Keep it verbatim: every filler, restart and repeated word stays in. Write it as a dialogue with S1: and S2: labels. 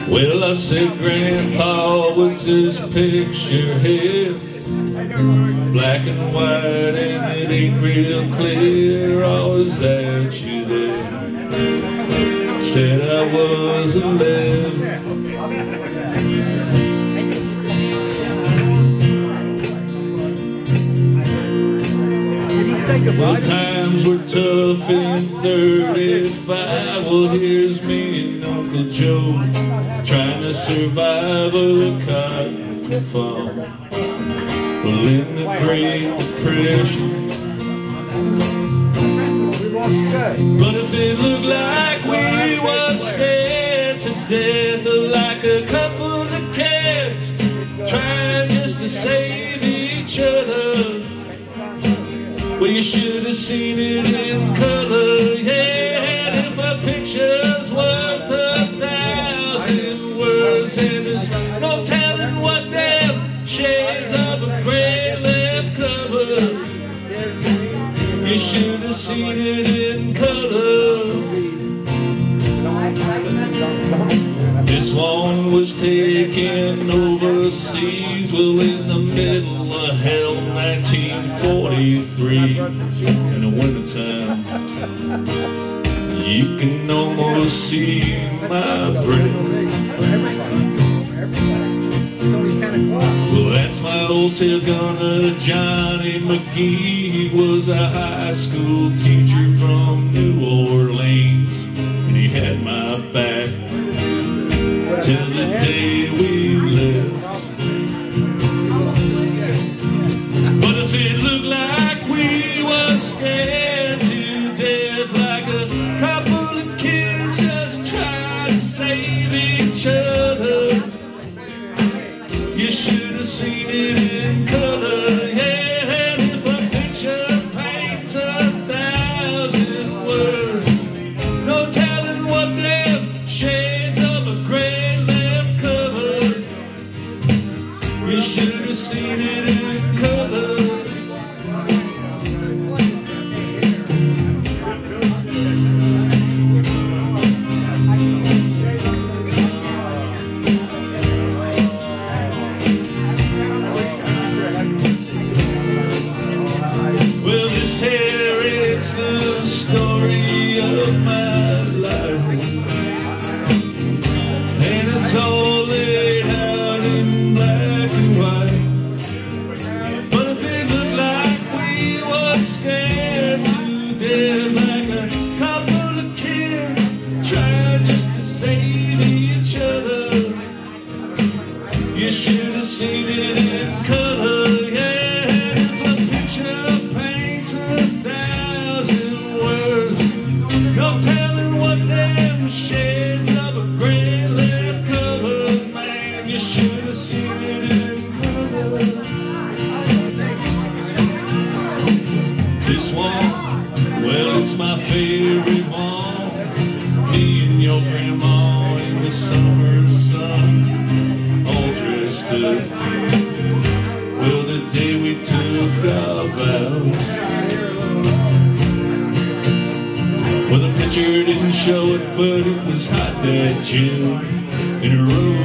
S1: Well, I said, Grandpa, what's this picture here? Black and white and it ain't real clear. Oh, is that you there? Said I was eleven. Well, times were tough in thirty-five. Well, here's me and Uncle Joe trying to survive a cotton farm. Well, in the Great Depression, but if it looked like we was scared to death, like a couple of kids trying just to save each other. Well, you should have seen it in color, yeah. And if a picture's worth a thousand words, and there's no telling what them shades of a gray left covered, you should have seen it in color. This one was taken overseas, well, in the middle of hell, nineteen forty-three. In the wintertime, you can almost see my breath. Well, that's my old tail gunner, Johnny McGee. He was a high school teacher from New Orleans, and he had my back till the day we left. But if it looked like we was scared to death, like a couple of kids just trying to save each other, you should have seen it in color, yeah. And if a picture paints a thousand words, no telling what them shades of a gray left covered, you should have seen it in color. Well, this here, it's the story of my life, and it's all laid out in black and white. But if it looked like we was scared to death, like a couple of kids trying just to save each other, you should have seen it in color, yeah. If a picture paints a thousand words, no telling what them shades of a gray left covered, man, you should have seen it in color. This one, well, it's my favorite one. Me and your grandma in the summer sun, all dressed up. Well, the day we took our vows, well, the picture didn't show it, but it was hot that June in a room